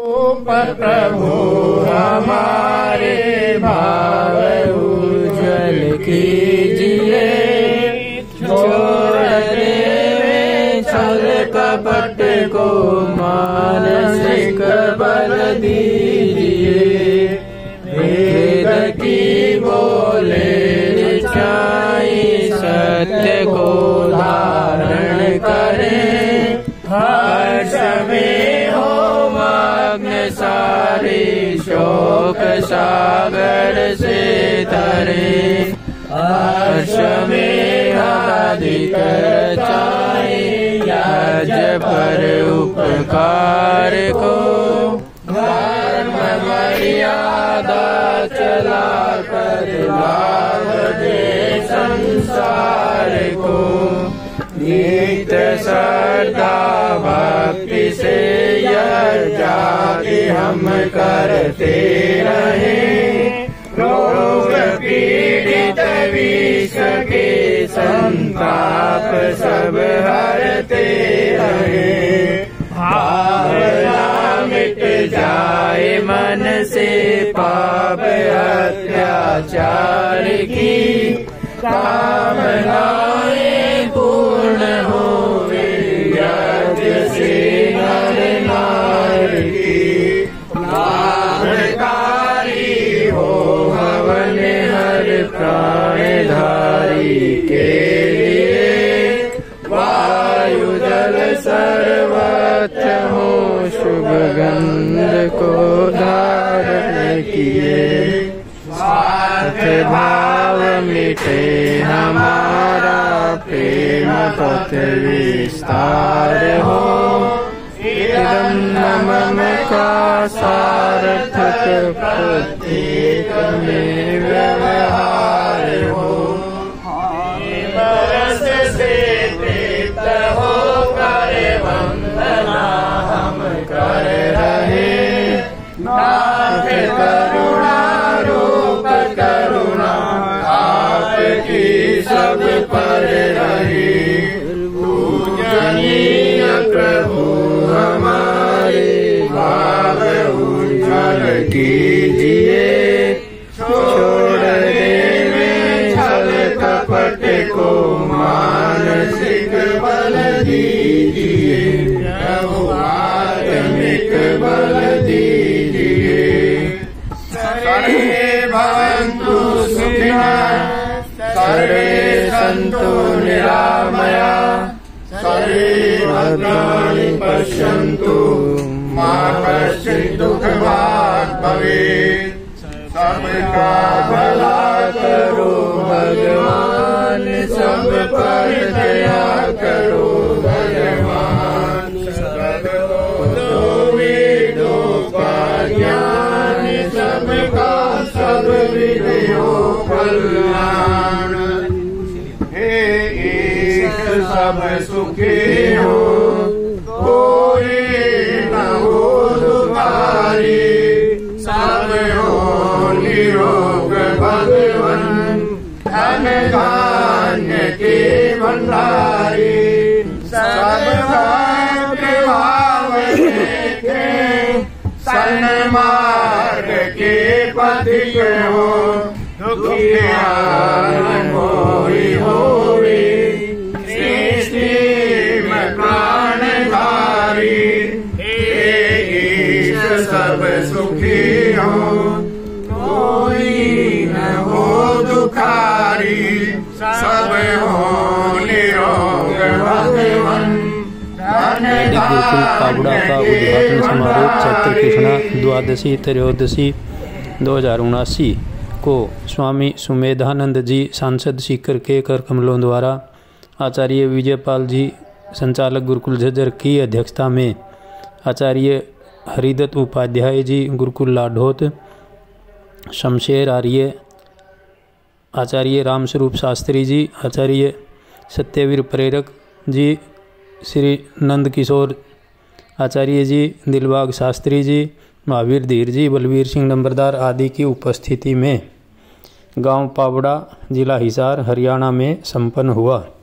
प्रभु हमारे भाव उज्ज्वल कीजिए, छोड़ देवे छल कपट को मानसिक बल दीजिए। वेद की बोले सच्चाई सत्य को धारण करें, हर्ष में हो मग्न सारे शोक सागर से तरे। हर्ष में अधिक चाहे यज पर उपकार को, धर्म मर्यादा चला कर लाभ दे संसार को। नित्य श्रद्धा भक्ति से यज्ञ हम करते रहे, रोग पीड़ित विश्व के संताप सब हरते रहे। भावना मिट जाए मन से पाप अत्याचार की, कामनाएं पूर्ण होवे यज्ञ से नर नार की। लाभकारी हो हवन हर प्राणधारी के लिए, वायु जल सर्वत्र हो शुभ गंध को धारण किए। स्वार्थ भाव मिटे हमारा प्रेम पथ विस्तार हो, मम का सार्थक प्रत्येक में व्यवहार हो। बरस से तृप्त हो कर वंदना हम कर रहे, नाथ करुणा रूप करुणा आपकी सब पर रही। पूजनीय प्रभु हमारे भाव उज्ज्वल कीजिए, छोड़ देवे छल कपट को मानसिक बल दीजिए। प्रभु आत्मिक बल दीजिए। सर्वे भवन्तु सुखिनः, सर्वे सन्तु निरामया, सर्वे भद्राणि पश्यन्तु मा कश्चित् दुःखभाग् भवेत्। सबका भला करो भगवान, सब पर दया करो भगवान। वेदों का ज्ञान, सबका सब विधियों कल्याण। हे ईश सब सुखी हो, कोई न हो दुखारी, सब हो निरोग भगवन। धन धान्य के भंडारी, सब भाग्य भाव देखे। सन्मार्ग के पथिक हो, दुखियार मोहि होवे। सृष्टि में प्राणधारी, हे ईश सब सुखी हो, कोई न हो दुखारी, सब हो निरोग भगवन। गुरुकुल पाबड़ा का उद्घाटन समारोह चैत्र कृष्णा द्वादशी त्रयोदशी 2079 को स्वामी सुमेधानंद जी सांसद सीकर के कर कमलों द्वारा आचार्य विजयपाल जी संचालक गुरुकुल झज्जर की अध्यक्षता में आचार्य हरिदत्त उपाध्याय जी गुरुकुल लाढौत, शमशेर आर्य, आचार्य रामस्वरूप शास्त्री जी, आचार्य सत्यवीर प्रेरक जी, श्री नंद किशोर आचार्य जी, दिलबाग शास्त्री जी, महावीर धीर जी, बलवीर सिंह नंबरदार आदि की उपस्थिति में गांव पाबड़ा, जिला हिसार, हरियाणा में संपन्न हुआ।